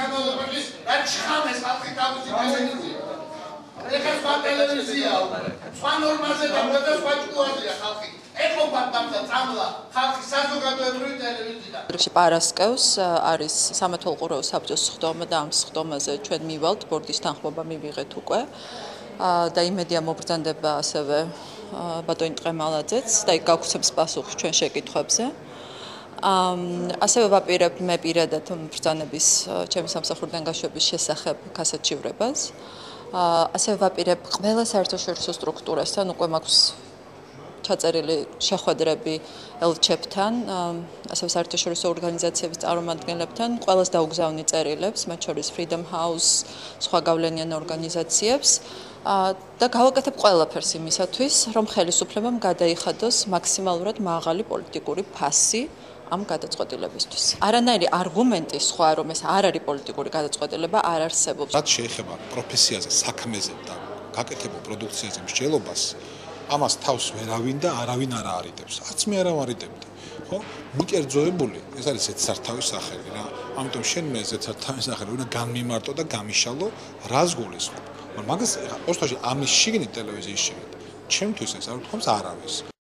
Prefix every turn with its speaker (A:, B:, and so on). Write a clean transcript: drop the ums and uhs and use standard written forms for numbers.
A: განმავლობაში რაც შხამეს ხალხი თავისი ტელევიზია. ეხლა სხვა ტელევიზიაა. სხვა ნორმაზე და სხვა ჭკუაზია ხალხი. ეხობათ დამდა წამლა ხალხი საზოგადოებრივი ტელევიზია.
B: პარასკევს არის სამეთვალყურეო საბჭოს სხდომა და ამ სხდომაზე ჩვენ მივალთ ბორდის თანხმობა მივიღეთ უკვე. და იმედია მობრძანდება ასევე ბატონი ტყემალაძეც და იქ გაგვცემს პასუხს ჩვენ შეკითხვებზე. ასევე ვაპირებ მე პირადად ბრძანების ჩემი სამსახურიდან გაშვების შესახებ ქასაჩივრებას. ასევე ვაპირებ ყველა საერთაშორისო სტრუქტურასთან უკვე მაქვს ჩაწერილი შეხვედრები ელჩებთან, ასევე საერთაშორისო ორგანიზაციების წარმომადგენლებთან, ყველას დაუგზავნი წერილებს, მათ შორის Freedom House, სხვა გავლენიან ორგანიზაციებს და გავაკეთებ ყველაფერს იმისათვის, რომ ხელისუფლებამ გადაიხადოს მაქსიმალურად მაღალი პოლიტიკური ფასი ამ გადაწყვეტილებისთვის. არანაირი არგუმენტი სხვა რომ ეს არ არის პოლიტიკური გადაწყვეტილება არ არსებობს.
C: რაც შეეხება პროფესიაზე, საქმეზე და გაკეთებულ პროდუქციაზე მსჯელობას, ამას თავს ვერავინ და არავინ არ არიდებს. არც მე არ ავარიდებდი. ხო? მიკერძოებული, ეს არის ზედსართავის სახელი რა. ამიტომ შენ მე ზედსართავის სახელი უნდა განმიმარტო და გამიშალო, რას გულისხმობ. მაგას ეხლა ოსტოში ამის შიგნით ტელევიზიის შიგნით. ჩემთვის ეს არ ვთქვამს არავის.